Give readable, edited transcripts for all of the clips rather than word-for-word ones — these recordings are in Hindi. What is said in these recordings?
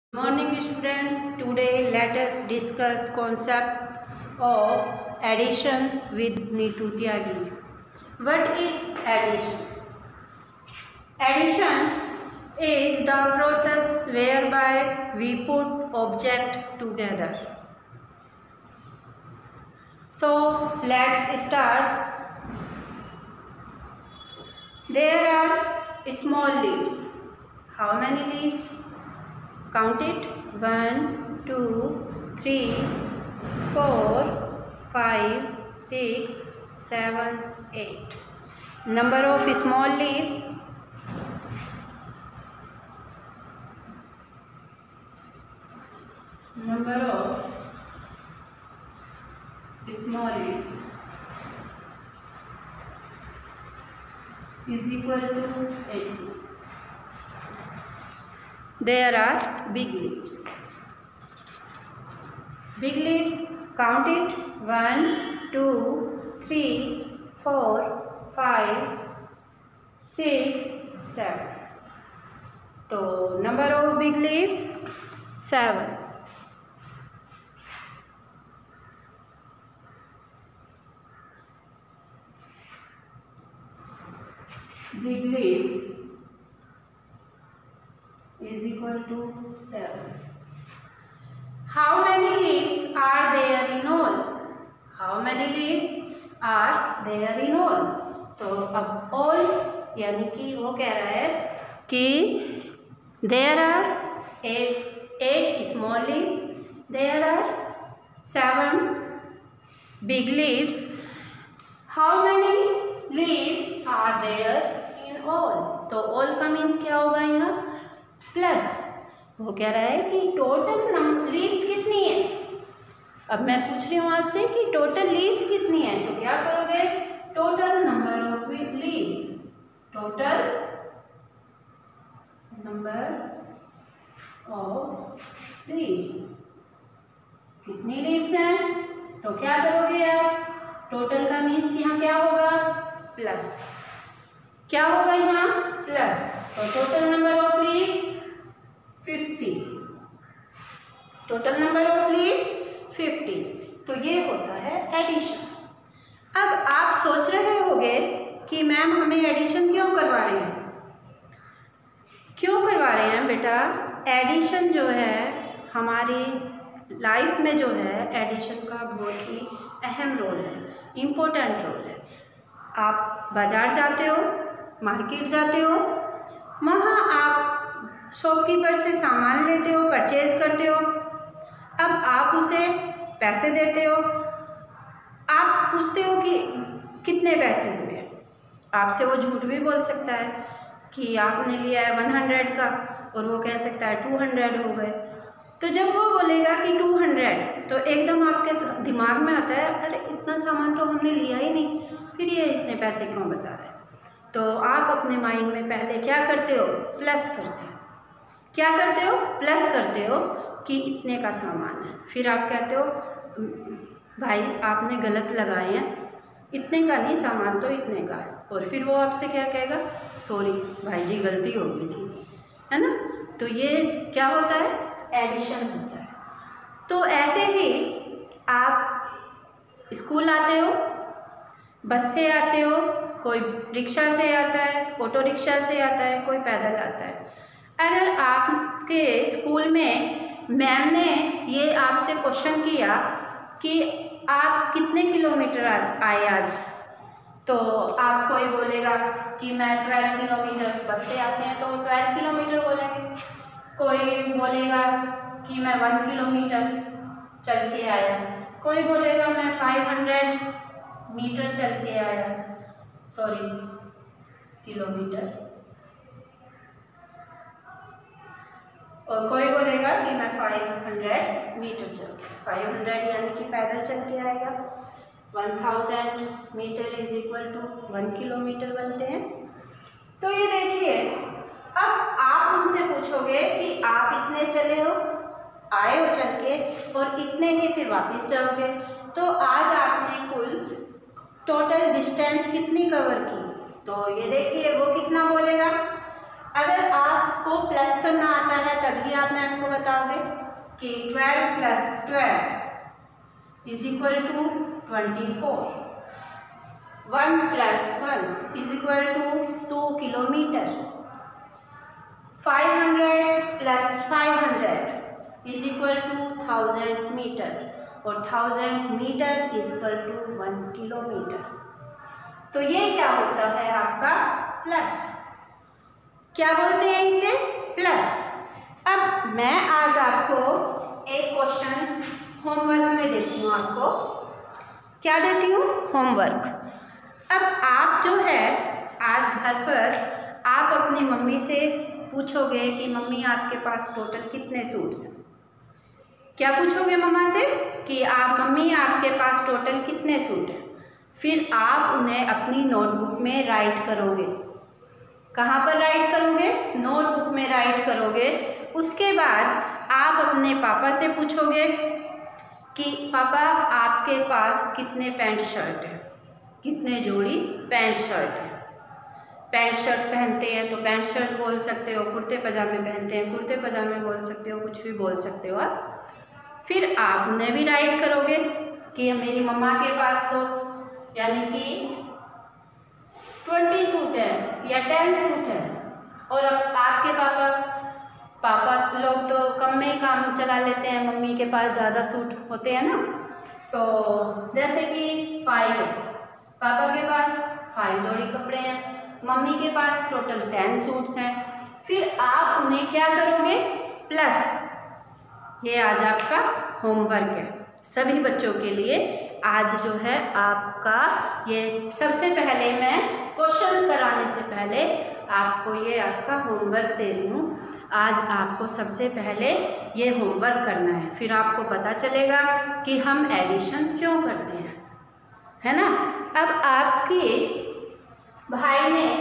Morning students, today let us discuss concept of addition with Neetu Tyagi. What is addition? Addition is the process whereby we put object together. So let's start. There are small leaves. How many leaves? Count it. 1, 2, 3, 4, 5, 6, 7, 8. Number of small leaves. Number of small leaves is equal to 80. There are big leaves. Big leaves, count it. 1, 2, 3, 4, 5, 6, 7. So number of big leaves 7. Big leaves is equal to 7. How many leaves are there in all? How many leaves are there in all? तो अब all यानी कि वो कह रहा है कि there are 8 small leaves, there are 7 big leaves. How many leaves are there in all? तो all का मीन्स क्या होगा यहाँ? प्लस वो कह रहा है कि टोटल लीव्स कितनी है। अब मैं पूछ रही हूँ आपसे कि टोटल लीव्स कितनी है, तो क्या करोगे? Total number of leaves, total number of leaves, कितनी लीव्स हैं? तो क्या करोगे आप? टोटल का मीन्स यहाँ क्या होगा? प्लस। क्या होगा यहाँ? प्लस। तो total number of leaves 50. Total number of leaves 50. तो ये होता है एडिशन। अब आप सोच रहे होंगे कि मैम हमें एडिशन क्यों करवा रहे हैं? क्यों करवा रहे हैं बेटा? एडिशन जो है हमारी लाइफ में जो है एडिशन का बहुत ही अहम रोल है, इम्पोर्टेंट रोल है। आप बाजार जाते हो, मार्केट जाते हो, वहाँ आप शॉपकीपर से सामान लेते हो, परचेज करते हो। अब आप उसे पैसे देते हो, आप पूछते हो कि कितने पैसे हुए। आपसे वो झूठ भी बोल सकता है कि आपने लिया है 100 का और वो कह सकता है 200 हो गए। तो जब वो बोलेगा कि 200 तो एकदम आपके दिमाग में आता है अरे इतना सामान तो हमने लिया ही नहीं, फिर ये इतने पैसे क्यों बता रहे हैं। तो आप अपने माइंड में पहले क्या करते हो? प्लस करते हो। क्या करते हो? प्लस करते हो कि इतने का सामान है। फिर आप कहते हो भाई आपने गलत लगाए हैं, इतने का नहीं सामान तो इतने का है। और फिर वो आपसे क्या कहेगा? सॉरी भाई जी गलती हो गई थी, है ना। तो ये क्या होता है? एडिशन होता है। तो ऐसे ही आप स्कूल आते हो, बस से आते हो, कोई रिक्शा से आता है, ऑटो रिक्शा से आता है, कोई पैदल आता है। अगर आपके स्कूल में मैम ने ये आपसे क्वेश्चन किया कि आप कितने किलोमीटर आए आज, तो आप कोई बोलेगा कि मैं 12 किलोमीटर, बस से आते हैं तो 12 किलोमीटर बोलेंगे। कोई बोलेगा कि मैं 1 किलोमीटर चल के आया, कोई बोलेगा मैं 500 मीटर चल के आया, सॉरी किलोमीटर, और कोई बोलेगा कि मैं 500 मीटर चल के, 500 यानी कि पैदल चल के आएगा। 1000 metre is equal to 1 kilometre बनते हैं। तो ये देखिए, अब आप उनसे पूछोगे कि आप इतने चले हो, आए हो चल के, और इतने ही फिर वापस जाओगे। तो आज आपने कुल टोटल डिस्टेंस कितनी कवर की? तो ये देखिए वो कितना बोलेगा? अगर आपको प्लस करना आता है तभी आप मैम को बताओगे कि 12 + 12 = 24। 1 + 1 = 2 किलोमीटर। 500 + 500 = 1000 मीटर और 1000 मीटर = 1 किलोमीटर। तो ये क्या होता है आपका प्लस। क्या बोलते हैं इसे? प्लस। अब मैं आज आपको एक क्वेश्चन होमवर्क में देती हूँ। आपको क्या देती हूँ? होमवर्क। अब आप जो है आज घर पर आप अपनी मम्मी से पूछोगे कि मम्मी आपके पास टोटल कितने सूट्स हैं। क्या पूछोगे मम्मा से कि मम्मी आपके पास टोटल कितने सूट हैं। फिर आप उन्हें अपनी नोटबुक में राइट करोगे। कहाँ पर राइट करोगे? नोटबुक में राइट करोगे। उसके बाद आप अपने पापा से पूछोगे कि पापा आपके पास कितने पैंट शर्ट हैं, कितने जोड़ी पैंट शर्ट हैं। पैंट शर्ट पहनते हैं तो पैंट शर्ट बोल सकते हो, कुर्ते पजामे पहनते हैं कुर्ते पजामे बोल सकते हो, कुछ भी बोल सकते हो आप। फिर आप उन्हें भी राइट करोगे कि मेरी मम्मा के पास तो यानी कि 20 सूट है या 10 सूट है। और अब आपके पापा लोग तो कम में ही काम चला लेते हैं, मम्मी के पास ज़्यादा सूट होते हैं ना। तो जैसे कि 5 है, पापा के पास 5 जोड़ी कपड़े हैं, मम्मी के पास टोटल 10 सूट्स हैं। फिर आप उन्हें क्या करोगे? प्लस। ये आज आपका होमवर्क है सभी बच्चों के लिए। आज जो है आपका ये सबसे पहले मैं क्वेश्चंस कराने से पहले आपको ये आपका होमवर्क दे रही हूँ। आज आपको सबसे पहले ये होमवर्क करना है, फिर आपको पता चलेगा कि हम एडिशन क्यों करते हैं, है ना। अब आपके भाई ने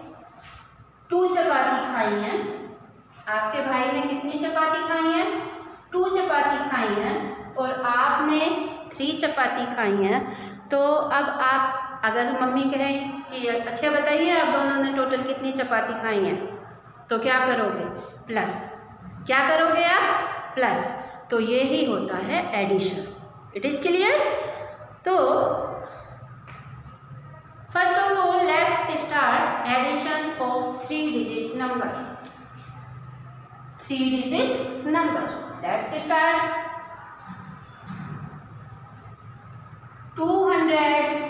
2 चपाती खाई है। आपके भाई ने कितनी चपाती खाई है? 2 चपाती खाई है और आपने 3 चपाती खाई हैं। तो अब आप अगर मम्मी कहें कि अच्छा बताइए आप दोनों ने टोटल कितनी चपाती खाई हैं, तो क्या करोगे? प्लस। क्या करोगे आप? प्लस। तो ये ही होता है एडिशन। It is clear? तो first of all let's start addition of 3 digit number. 3 digit number. Let's start. 235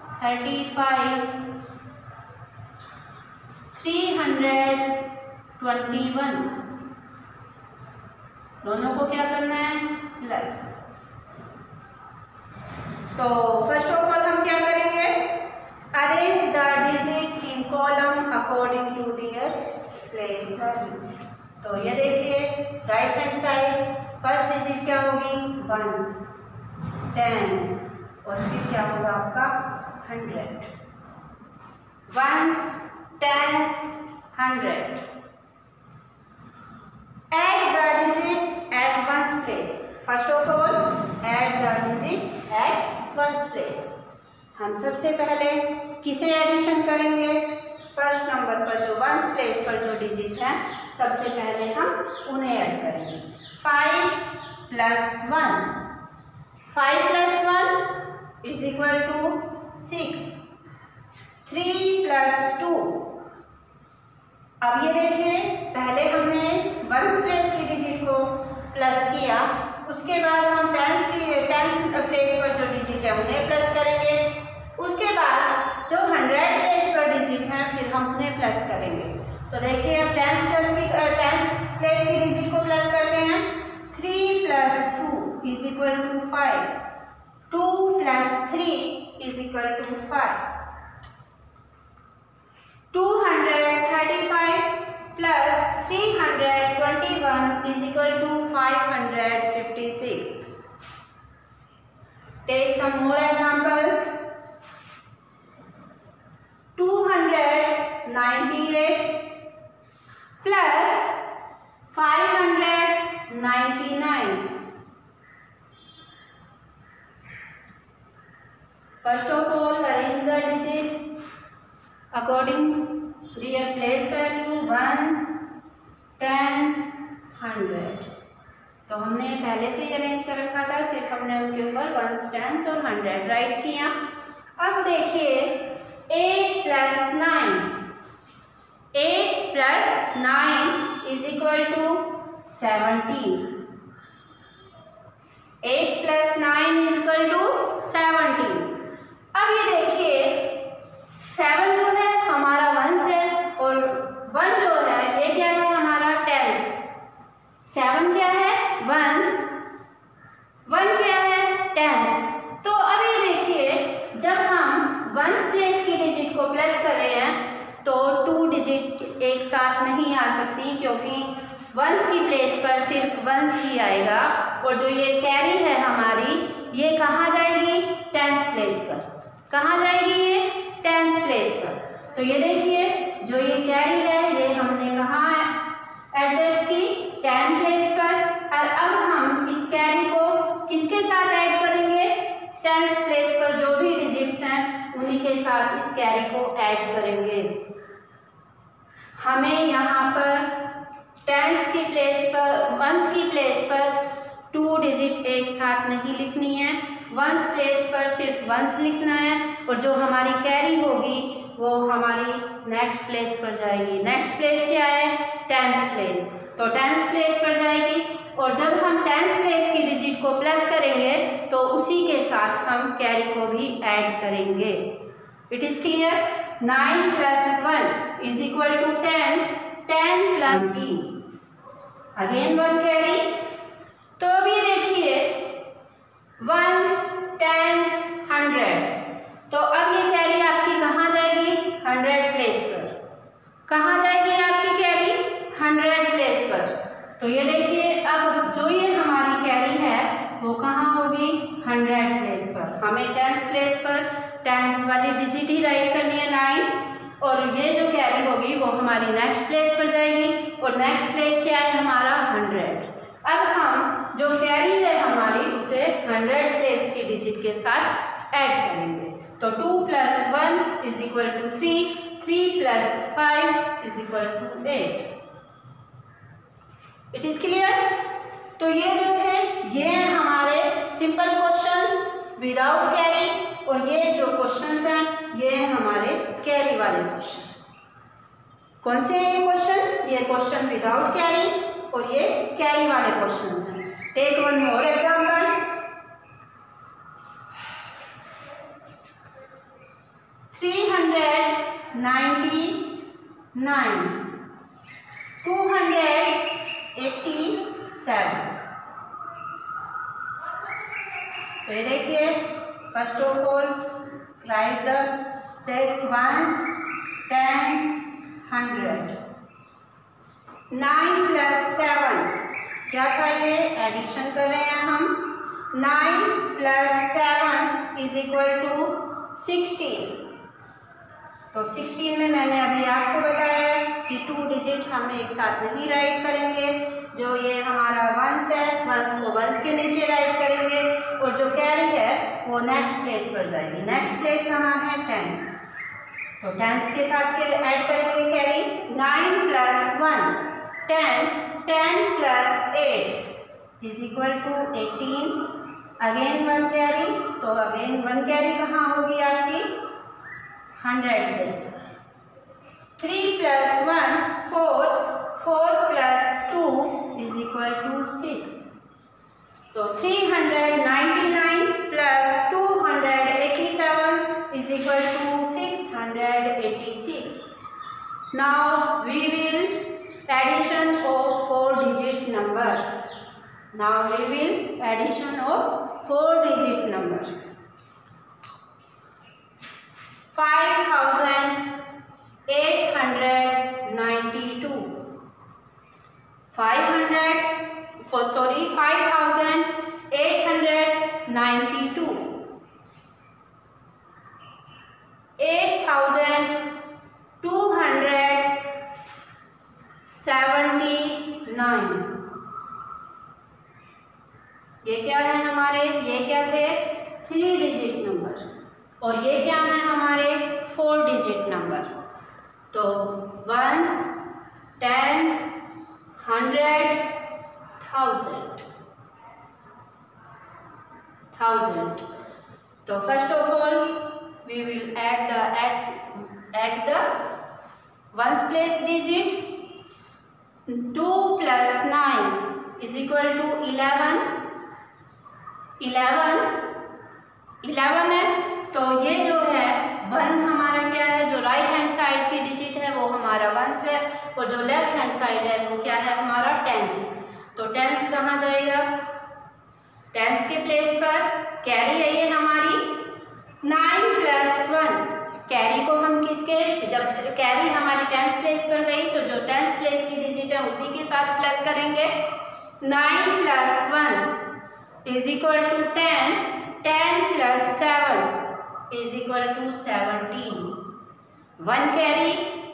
321 दोनों को क्या करना है? प्लस। तो फर्स्ट ऑफ ऑल हम क्या करेंगे? Arrange the digit in column according to their place value. तो ये देखिए right hand side first digit क्या होगी? 1s, 10s और फिर क्या होगा आपका? 100। 1s, 10s, 100. Add the digit at one's place. First of all, add the digit at one's place. हम सबसे पहले किसे एडिशन करेंगे? फर्स्ट नंबर पर जो वंस प्लेस पर जो डिजिट है सबसे पहले हम उन्हें ऐड करेंगे। 5 + 1 5 + 1 = 6। 3 + 2 अब ये देखिए पहले हमने वंस प्लेस की डिजिट को प्लस किया, उसके बाद हम टेंस प्लेस पर जो डिजिट है उन्हें प्लस करेंगे। उसके बाद जो 100 प्लेस पर डिजिट हैं फिर हम उन्हें प्लस करेंगे। तो देखिए अब टेंस प्लेस की डिजिट को प्लस करते हैं। 3 + 2 = 5। 2 + 3 = 5। 235 + 321 = 556. Take some more examples. 298 + 599. First of all, arrange the digit according their place value. 1s, तो हमने पहले से ही अरेंज कर रखा था, सिर्फ हमने उनके ऊपर वंस, टेंस और 100 राइट किया। अब देखिए 8 + 9, 8 + 9 = 17। 8 + 9 = 17। अब ये देखिए 7 जो है हमारा वंस है और 1 जो है ये क्या है हमारा टेंस। 7 क्या है वंस, 1 क्या है टेंस। तो अब ये देखिए जब हम वंस प्लेस की डिजिट को प्लस कर रहे हैं तो 2 डिजिट एक साथ नहीं आ सकती, क्योंकि वंस की प्लेस पर सिर्फ वंस ही आएगा और जो ये कैरी है हमारी ये कहाँ जाएगी टेंस प्लेस पर। कहाँ जाएगी ये टेंस प्लेस पर। तो ये देखिए जो ये कैरी है ये हमने कहाँ एडजस्ट की 10 प्लेस पर, और अब हम इस कैरी को किसके साथ ऐड करेंगे टेंस प्लेस पर जो भी डिजिट्स हैं उन्हीं के साथ इस कैरी को ऐड करेंगे। हमें यहाँ पर टेंस की प्लेस पर, वंस की प्लेस पर 2 डिजिट एक साथ नहीं लिखनी है, वंस प्लेस पर सिर्फ वंस लिखना है और जो हमारी कैरी होगी वो हमारी नेक्स्ट प्लेस पर जाएगी। नेक्स्ट प्लेस क्या है टेंस प्लेस, तो टेंस प्लेस पर जाएगी और जब हम टेंस प्लेस की डिजिट को प्लस करेंगे तो उसी के साथ हम कैरी को भी ऐड करेंगे। It is clear. 9 + 1 = 10, 10 + 3 again 1 carry. तो अब ये देखिए वंस, टेंस, 100, तो अब ये कैरी आपकी कहाँ जाएगी 100 प्लेस पर। कहाँ जाएगी आपकी कैरी 100 प्लेस पर। तो ये देखिए अब जो ये हमारी कैरी है वो कहाँ होगी 100 प्लेस पर। हमें टेंस प्लेस पर 10 वाली डिजिट ही राइट करनी है 9, और ये जो कैरी होगी वो हमारी नेक्स्ट प्लेस पर जाएगी और नेक्स्ट प्लेस क्या है हमारा 100। अब हम जो कैरी है हमारी उसे 100 प्लेस की डिजिट के साथ ऐड करेंगे। तो 2 + 1 = 3, 3 + 5 = 8। It is clear. तो ये जो थे ये हमारे सिंपल क्वेश्चंस विदाउट कैरी, और ये जो क्वेश्चंस हैं ये हमारे कैरी वाले क्वेश्चंस। कौन से हैं ये क्वेश्चन? ये क्वेश्चन विदाउट कैरी और ये कैरी वाले क्वेश्चंस हैं। Take one more example. 399, 287। तो ये देखिए first of all write the test ones, tens, 100। 9 + 7 क्या था ये एडिशन कर रहे हैं हम। 9 + 7 = 16। तो 16 में मैंने अभी आपको बताया कि 2 डिजिट हम एक साथ नहीं राइट करेंगे। जो ये हमारा वंस है वंस को वंस के नीचे राइट करेंगे और जो कैरी है वो नेक्स्ट प्लेस पर जाएगी। नेक्स्ट प्लेस कहाँ है टेंस, तो टेंस के साथ ऐड करेंगे कैरी। 9 + 1 10, 10 + 8 = 18। अगेन 1 कैरी, तो अगेन 1 कैरी कहाँ होगी आपकी 100 प्लेस पर। 3 + 1 4, 4 + 2 = 6। तो 399 + 287 = 686। Now we will addition of 4-digit number. Now we will addition of 4-digit number. 5892. 5892. 8279। ये क्या है हमारे, ये क्या थे 3 डिजिट नंबर और ये क्या है हमारे 4 डिजिट नंबर। तो वंस, टेंस, 100, 1000। 1000. तो first of all we will add the ones place digit. 2 plus 9 is equal to 11. 11 है, तो ये जो है 1 हमारा क्या है, जो राइट हैंड साइड की डिजिट है वो हमारा 1 है, और जो लेफ्ट हैंड साइड है वो क्या है हमारा 10. तो 10 कहाँ जाएगा, 10 के प्लेस पर कैरी है ये हमारी 9 plus 1. कैरी को हम किसके, जब कैरी हमारी 10 प्लेस पर गई तो जो 10 प्लेस की डिजिट है उसी के साथ प्लस करेंगे. 9 plus 1 is equal to 10. 10 plus 7 is equal to 17. 1 carry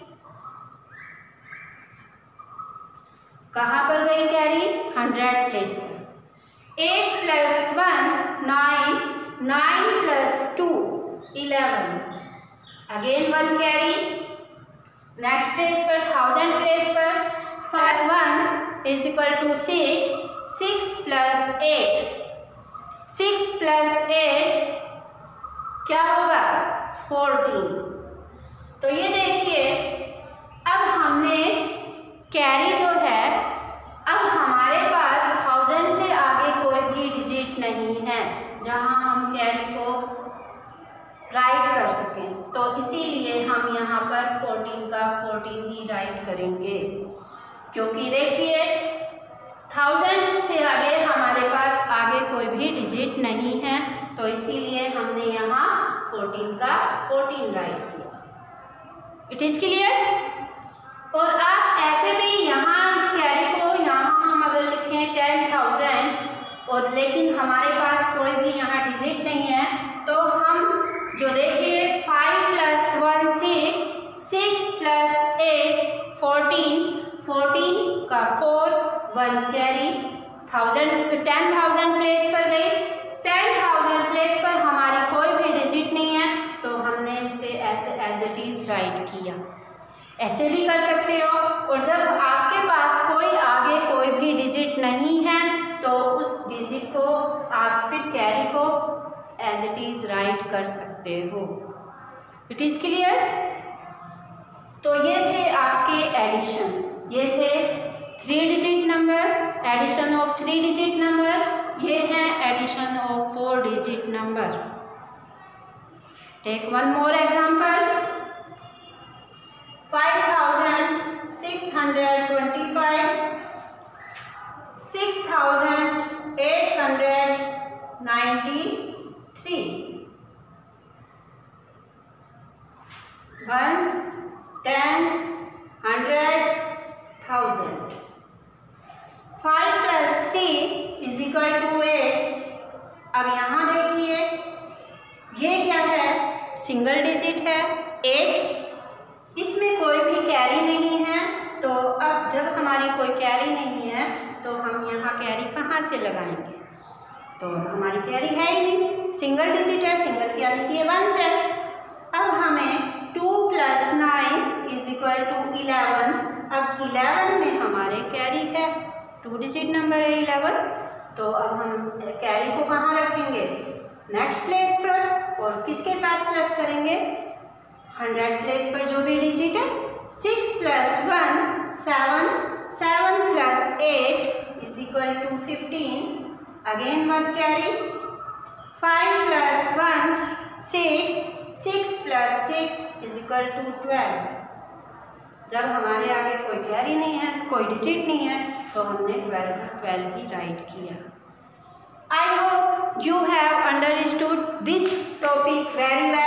कहाँ पर गई, कैरी 100 प्लेस पर. 8 plus 1 9. 9 plus 2 11. Again 1 carry. Next place पर 1000 प्लेस पर first 1 is equal to 6. 6 plus 8. 6 plus 8 क्या होगा 14. तो ये देखिए अब हमने कैरी जो है, अब हमारे पास 1000 से आगे कोई भी डिजिट नहीं है जहां हम कैरी को राइट कर सकें, तो इसीलिए हम यहाँ पर 14 का 14 ही राइट करेंगे, क्योंकि देखिए 1000 से आगे हमारे पास आगे कोई भी डिजिट नहीं है, तो इसीलिए हमने यहाँ 14 का 14 राइट किया. It is clear. और आप ऐसे भी यहाँ इस कैरी को यहाँ हम अगर लिखें 10,000 और लेकिन हमारे पास कोई भी यहाँ डिजिट नहीं है, तो हम जो देखिए 5 plus 1 6. 6 plus 8 14. 14 का 4. 1 कैरी 10,000 प्लेस पर गई. 10,000 प्लेस पर हमारी कोई भी डिजिट नहीं है, तो हमने उसे ऐसे एज इट इज राइट किया. ऐसे भी कर सकते हो. और जब आपके पास कोई आगे कोई भी डिजिट नहीं है तो उस डिजिट को आप फिर कैरी को एज इट इज राइट कर सकते हो. It is clear. तो ये थे आपके एडिशन, ये थे 3 digit number, addition of 3 digit number. ये है addition of 4 digit number. Take one more example. 5625. 6893. Ones, tens, 100, 1000. 5 plus 3 is equal to 8. अब यहाँ देखिए ये क्या है, सिंगल डिजिट है 8. इसमें कोई भी कैरी नहीं है, तो अब जब हमारी कोई कैरी नहीं है तो हम यहाँ कैरी कहाँ से लगाएंगे, तो हमारी कैरी है ही नहीं, सिंगल डिजिट है, सिंगल कैरी की 1 है. अब हमें 2 plus 9 is equal to 11. अब 11 में हमारे कैरी है, 2 डिजिट नंबर है 11, तो अब हम कैरी को कहाँ रखेंगे, नेक्स्ट प्लेस पर, और किसके साथ प्लस करेंगे, 100 प्लेस पर जो भी डिजिट है. 6 plus 1 7. 7 plus 8 is equal to 15. Again 1 carry. 5 plus 1 6. 6 plus 6 is equal to 12. जब हमारे आगे कोई कैरी नहीं है, कोई डिजिट नहीं है, तो हमने 12 ही राइट किया. I hope you have understood this topic very well.